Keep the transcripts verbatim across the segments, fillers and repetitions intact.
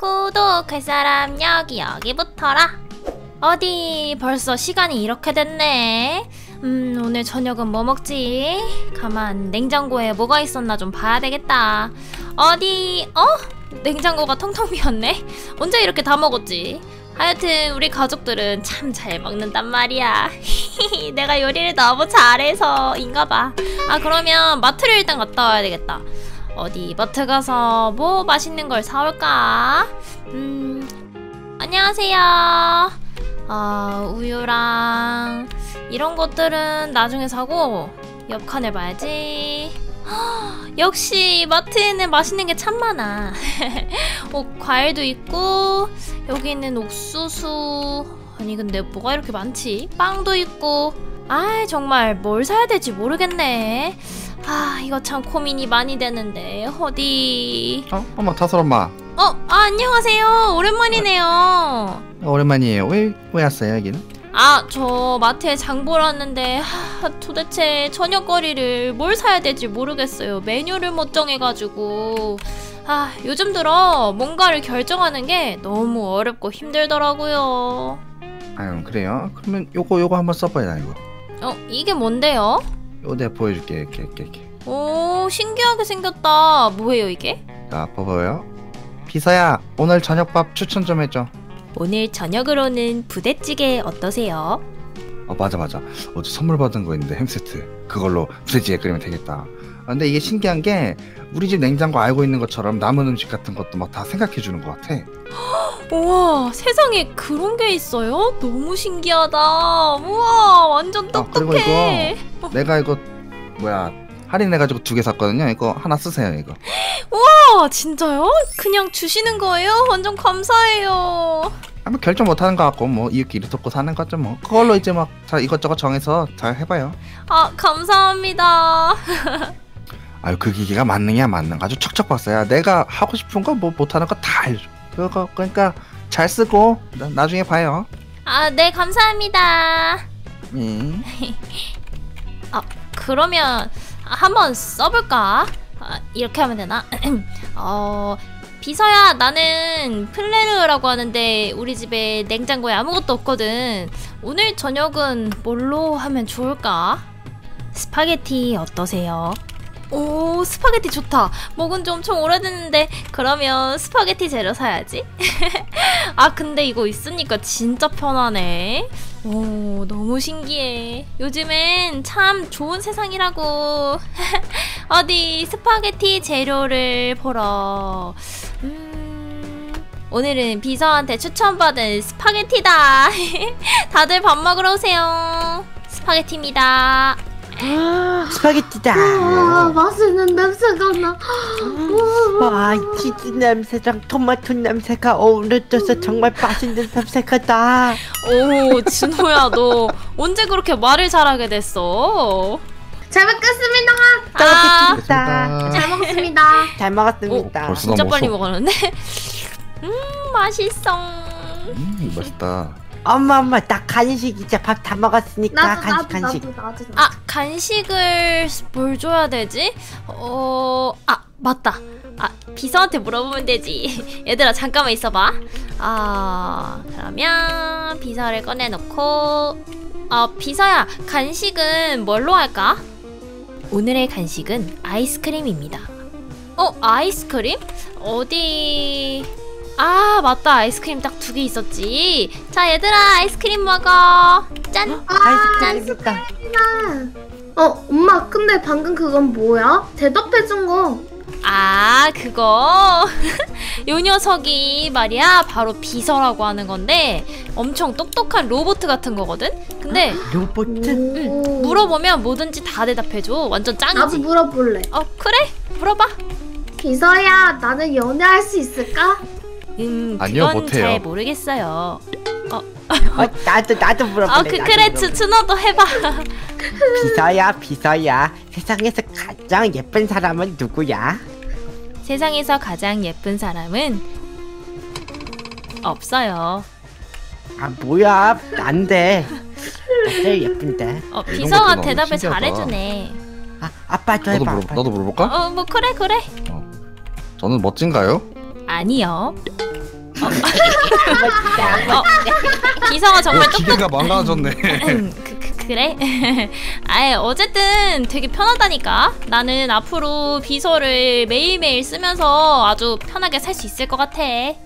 구독할 사람 여기 여기부터라. 어디 벌써 시간이 이렇게 됐네. 음 오늘 저녁은 뭐 먹지? 가만 냉장고에 뭐가 있었나 좀 봐야 되겠다. 어디 어? 냉장고가 텅텅 비었네? 언제 이렇게 다 먹었지? 하여튼 우리 가족들은 참 잘 먹는단 말이야. 내가 요리를 너무 잘해서인가봐. 아 그러면 마트를 일단 갔다 와야 되겠다. 어디 마트 가서 뭐 맛있는 걸 사올까? 음 안녕하세요. 어, 우유랑 이런 것들은 나중에 사고 옆 칸을 봐야지. 허, 역시 마트에는 맛있는 게 참 많아. 어, 과일도 있고 여기는 옥수수. 아니 근데 뭐가 이렇게 많지? 빵도 있고. 아 정말 뭘 사야 될지 모르겠네. 아 이거 참 고민이 많이 되는데 어디. 어? 엄마 타설 엄마. 어? 아 안녕하세요. 오랜만이네요. 어, 오랜만이에요. 왜, 왜 왔어요 여기는? 아 저 마트에 장 보러 왔는데 하, 도대체 저녁거리를 뭘 사야 될지 모르겠어요. 메뉴를 못 정해가지고. 아 요즘 들어 뭔가를 결정하는 게 너무 어렵고 힘들더라고요. 아유 그래요? 그러면 요거 요거 한번 써봐요 이거. 어 이게 뭔데요? 요거 내가 보여줄게. 이렇게 이렇게 이렇게. 오 신기하게 생겼다. 뭐예요 이게? 자 봐봐요. 비서야 오늘 저녁밥 추천 좀 해줘. 오늘 저녁으로는 부대찌개 어떠세요? 어 맞아 맞아. 어제 선물 받은 거 있는데 햄세트. 그걸로 부대찌개 끓이면 되겠다. 아, 근데 이게 신기한 게 우리 집 냉장고 알고 있는 것처럼 남은 음식 같은 것도 막 다 생각해 주는 것 같아. 우와 세상에 그런 게 있어요? 너무 신기하다. 우와 완전 똑똑해. 아, 그리고 이거 내가 이거 뭐야 할인해가지고 두 개 샀거든요. 이거 하나 쓰세요 이거. 우와 진짜요? 그냥 주시는 거예요? 완전 감사해요. 아마 결정 못하는 거 같고 뭐 이웃끼리 돕고 사는 거죠 뭐. 그걸로 이제 막 자 이것저것 정해서 잘 해봐요. 아 감사합니다. 아유 그 기계가 만능이야 만능. 아주 척척 봤어요. 내가 하고 싶은 거 뭐 못하는 거 다 알려줘. 그거 그러니까 잘 쓰고 나, 나중에 봐요. 아 네 감사합니다. 음. 아 그러면 한번 써볼까? 아, 이렇게 하면 되나? 어 비서야 나는 플레르라고 하는데 우리 집에 냉장고에 아무것도 없거든. 오늘 저녁은 뭘로 하면 좋을까? 스파게티 어떠세요? 오 스파게티 좋다. 먹은 지 엄청 오래됐는데 그러면 스파게티 재료 사야지. 아 근데 이거 있으니까 진짜 편하네. 오 너무 신기해. 요즘엔 참 좋은 세상이라고. 어디 스파게티 재료를 보러. 음 오늘은 비서한테 추천받은 스파게티다. 다들 밥 먹으러 오세요. 스파게티입니다. 스파게티다. 와 맛있는 냄새가 나. 와 치즈 냄새랑 토마토 냄새가 어우러져서 정말 맛있는 냄새가 나. 오 진호야 너 언제 그렇게 말을 잘하게 됐어? 잘 먹겠습니다. 아, 먹겠습니다. 잘 먹었습니다. 잘 먹었습니다. 벌써 진짜 다 빨리 먹었어. 먹었는데? 음 맛있어. 음 맛있다. 엄마 엄마 나 간식 이제 밥 다 먹었으니까 나도 간식 나도 간식. 나도 나도. 아 간식을 뭘 줘야 되지? 어... 아 맞다. 아 비서한테 물어보면 되지. 얘들아 잠깐만 있어봐. 아 그러면 비서를 꺼내놓고 아 비서야 간식은 뭘로 할까? 오늘의 간식은 아이스크림입니다. 어 아이스크림? 어디... 아 맞다 아이스크림 딱 두 개 있었지. 자 얘들아 아이스크림 먹어. 짠. 아이스크림이다. 어 엄마 근데 방금 그건 뭐야? 대답해준 거. 아 그거 요 녀석이 말이야 바로 비서라고 하는 건데 엄청 똑똑한 로봇 같은 거거든. 근데 로봇. 응, 물어보면 뭐든지 다 대답해줘. 완전 나도 짱이지. 물어볼래. 어 그래 물어봐. 비서야 나는 연애할 수 있을까? 음 아니요, 그건 못해요. 잘 모르겠어요. 어 나도 나도 물어볼래. 아 그 나도 그래 물어볼래. 춘호도 해봐. 비서야 비서야 세상에서 가장 예쁜 사람은 누구야? 세상에서 가장 예쁜 사람은 없어요. 아 뭐야 난데. 나 제일 예쁜데. 어 이런 비서가 것도 너무 대답을 신기하다. 잘해주네. 아 아빠도 너도 해봐. 물어 아빠. 너도 물어볼까? 어 뭐 그래 그래. 저는 멋진가요? 아니요. 어, 비서가 정말 어, 기계가 망가졌네. 그, 그, 그래? 아예 어쨌든 되게 편하다니까. 나는 앞으로 비서를 매일매일 쓰면서 아주 편하게 살 수 있을 것 같아.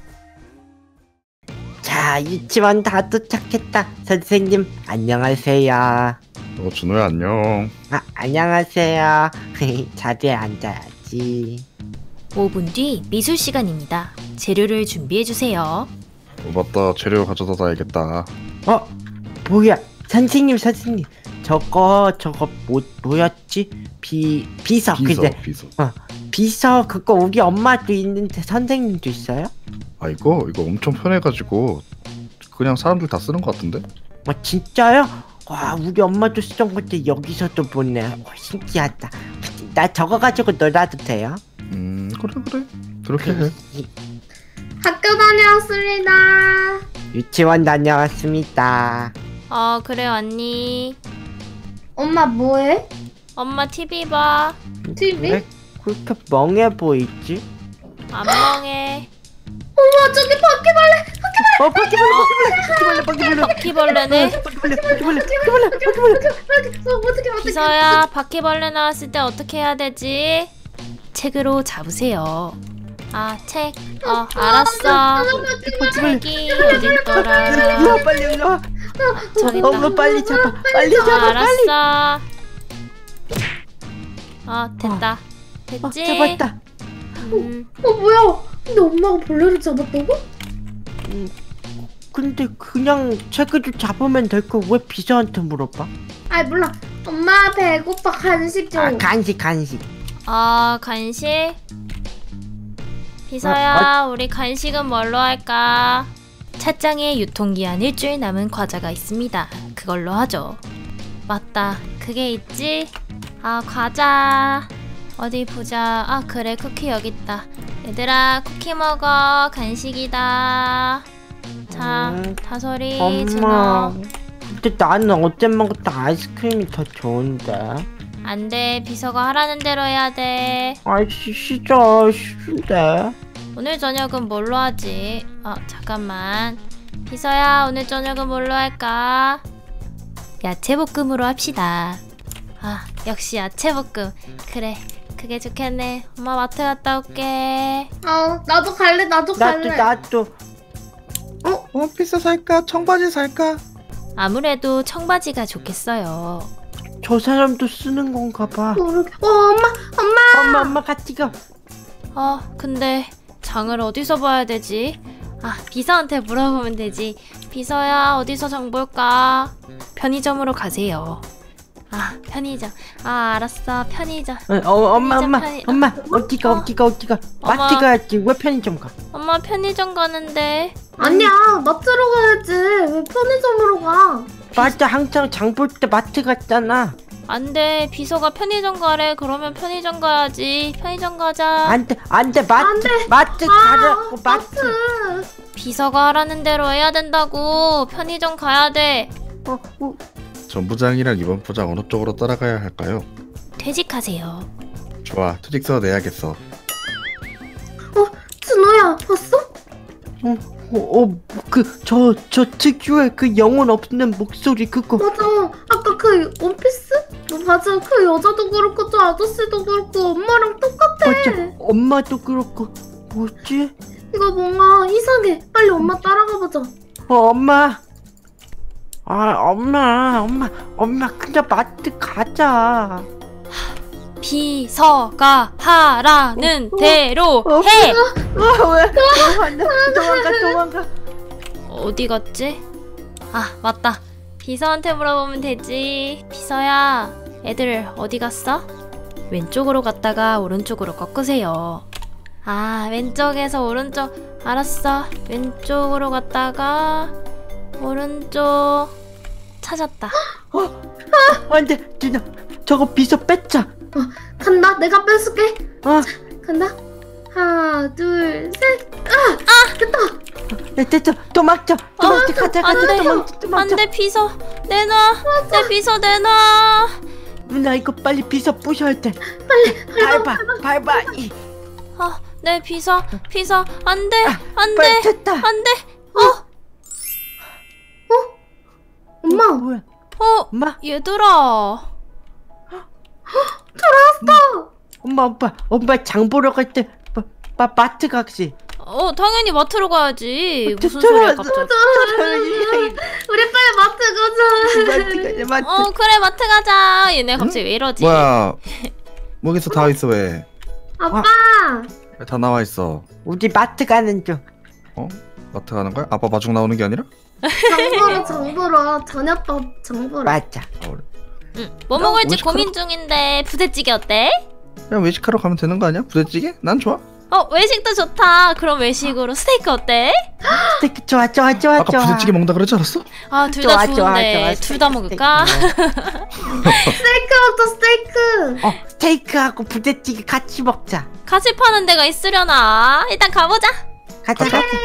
자, 유치원 다 도착했다. 선생님, 안녕하세요. 어, 준호야 안녕. 아, 안녕하세요. 자리에 앉아야지. 오 분 뒤 미술 시간입니다. 재료를 준비해 주세요. 어, 맞다. 재료 가져다 놔야겠다. 어? 뭐야? 선생님, 선생님. 저거, 저거, 뭐, 뭐였지? 비, 비서. 비서 그래. 비서. 비서, 그거 우리 엄마도 있는데 선생님도 있어요? 아 이거 이거 엄청 편해가지고 그냥 사람들 다 쓰는 것 같은데? 뭐, 진짜요? 와, 우리 엄마도 쓰던 건데 여기서도 보네. 와, 신기하다. 나 저거 가지고 놀아도 돼요? 음 그래 그래 그렇게 해. 학교 다녀왔습니다. 유치원 다녀왔습니다. 어 그래 언니. 엄마 뭐해? 엄마 티비 봐. 티비? 왜 그렇게 멍해 보이지? 안 멍해. 엄마 저기 바퀴벌레. 어, 바퀴벌레, 바퀴벌레, 바퀴벌레, 바퀴벌레네. 바퀴벌레, 바퀴벌레, 바퀴벌레, 바퀴벌레. 어떻게 어떻게? 비서야 바퀴벌레 나왔을 때 어떻게 해야 되지? 책으로 잡으세요. 아 책. 어 알았어. 책이 어딨더라. 일로 와, 빨리 일로 와. 저기 있다. 엄마 빨리 잡아, 빨리 어, 잡아, 빨리. 알았어. 어 됐다. 어, 됐지? 잡았다. 음, 어 뭐야? 근데 엄마가 벌레를 잡았다고? 근데 그냥 책을 잡으면 될 거 왜 비서한테 물어봐? 아이 몰라. 엄마 배고파 간식 좀. 아, 간식, 간식. 어 간식. 비서야 우리 간식은 뭘로 할까? 찻장에 유통기한 일주일 남은 과자가 있습니다. 그걸로 하죠. 맞다. 그게 있지? 아 과자 어디 보자. 아 그래 쿠키 여기 있다. 얘들아 쿠키 먹어. 간식이다. 자 음, 다솔이 엄마. 준호. 근데 나는 어제 먹었던 아이스크림이 더 좋은데. 안돼. 비서가 하라는 대로 해야 돼. 아이씨, 싫어, 싫은데. 오늘 저녁은 뭘로 하지? 어 잠깐만. 비서야 오늘 저녁은 뭘로 할까? 야채볶음으로 합시다. 아 역시 야채볶음. 그래 그게 좋겠네. 엄마 마트 갔다 올게. 어 나도 갈래. 나도 나도, 갈래. 나도. 원피스 살까? 청바지 살까? 아무래도 청바지가 좋겠어요. 저 사람도 쓰는 건가 봐. 모르게. 어 엄마 엄마. 엄마, 엄마 같이 가. 어 근데 장을 어디서 봐야 되지? 아 비서한테 물어보면 되지. 비서야 어디서 장 볼까? 편의점으로 가세요. 아 편의점. 아 알았어 편의점. 어, 어, 엄마, 편의점, 엄마, 편의- 엄마, 어디가, 어디가, 어디가. 엄마. 마트 가야지. 왜 편의점 가? 엄마 편의점 가는데. 아니야 마트로 가야지. 왜 편의점으로 가? 맞아, 항상 장 볼 때 마트 갔잖아. 안돼. 비서가 편의점 가래. 그러면 편의점 가야지. 편의점 가자. 안 돼, 안 돼, 마트, 안 돼. 마트 아 가라고, 마트. 마트. 비서가 하라는 대로 해야 된다고. 편의점 가야 돼. 어, 어, 전부장이랑 이번 부장 어느 쪽으로 따라가야 할까요? 퇴직하세요. 좋아 퇴직서 내야겠어. 준호야 봤어? 어, 어, 그, 저, 저 특유의 그 영혼 없는 목소리 그거. 맞아. 아까 그 원피스? 너 맞아. 그 여자도 그렇고 저 아저씨도 그렇고 엄마랑 똑같아. 맞아, 엄마도 그렇고. 뭐지? 이거 뭔가 이상해. 빨리 엄마 따라가 보자. 어, 엄마. 아, 엄마, 엄마, 엄마, 그냥 마트 가자. 비서가 하라는 어, 어, 대로 어, 해. 어, 왜? 도망가, 도망가, 도망가. 어디 갔지? 아 맞다. 비서한테 물어보면 되지. 비서야 애들 어디 갔어? 왼쪽으로 갔다가 오른쪽으로 꺾으세요. 아 왼쪽에서 오른쪽. 알았어. 왼쪽으로 갔다가 오른쪽. 찾았다. 안 돼, 누나. 저거 비서 뺐자. 간다. 내가 뺏을게. 어, 간다. 하나, 둘, 셋. 아, 됐다. 야, 됐어. 도망쳐. 도망쳐. 가자, 가자. 안돼. 도망쳐, 도망쳐. 안돼 비서 내놔. 내 비서 내놔. 누나, 이거 빨리 비서 부셔야 돼. 빨리 밟아, 밟아. 이. 아, 내 비서, 비서, 안 돼, 안 빨리 돼, 됐다. 안 돼. 어, 엄마, 뭐야? 어, 엄마, 얘들아. 엄마, 엄마, 엄마 장 보러 갈 때 마, 마, 마트 가지. 어, 당연히 마트로 가야지. 무슨 저- 소리야, 저- 갑자기. 우리 빨리 마트 가자. 마트 가자, 마트. 어, 그래, 마트 가자. 얘네 갑자기 왜 이러지? 뭐야? 목에서 다 있어 왜? 아빠, 왜 다 나와 있어? 우리 마트 가는 중. 어? 마트 가는 거야? 아빠 마중 나오는 게 아니라? 정보로 정보로 저녁밥 정보로. 맞아. 아, 그래. 응, 뭐 먹을지 외식하러- 고민 중인데 부대찌개 어때? 그냥 외식하러 가면 되는 거 아니야? 부대찌개? 난 좋아. 어, 외식도 좋다. 그럼 외식으로 스테이크 어때? 스테이크 좋아, 좋아, 좋아, 아까 좋아. 부대찌개 먹는다 그러지 않았어? 아, 둘 좋아, 다 좋아, 좋은데 좋아. 둘 다 스테이크, 먹을까? 스테이크. 스테이크 먹자 스테이크. 어, 스테이크하고 부대찌개 같이 먹자. 같이 파는 데가 있으려나? 일단 가보자. 가자, 가자. 가자.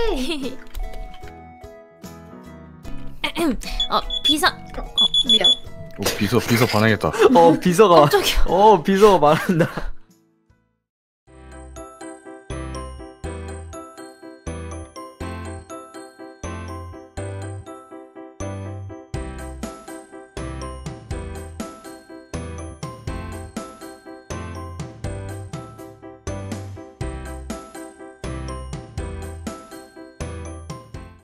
어, 비서. 미안. 오, 비서 비서 반항했다. 어, 비서가. 깜짝이야. 어, 비서가 말한다.